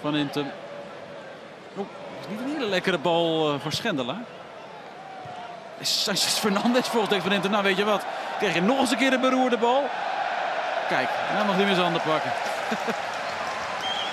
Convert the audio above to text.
Van Hintem. Oh, dat is niet een hele lekkere bal voor Schendelaar. Sanchez Fernandes volgt tegen Van Hintem. Nou, weet je wat? Krijg je nog eens een keer een beroerde bal. Kijk, nou mag hij weer zijn handen pakken.